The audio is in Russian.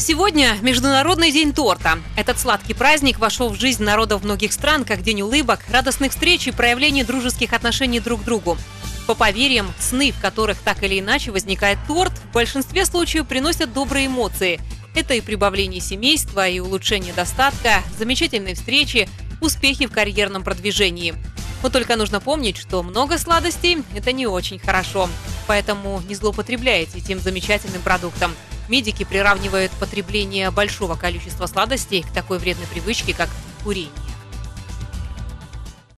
Сегодня Международный день торта. Этот сладкий праздник вошел в жизнь народов многих стран как день улыбок, радостных встреч и проявления дружеских отношений друг к другу. По поверьям, сны, в которых так или иначе возникает торт, в большинстве случаев приносят добрые эмоции. Это и прибавление семейства, и улучшение достатка, замечательные встречи, успехи в карьерном продвижении. Но только нужно помнить, что много сладостей – это не очень хорошо. Поэтому не злоупотребляйте этим замечательным продуктом. Медики приравнивают потребление большого количества сладостей к такой вредной привычке, как курение.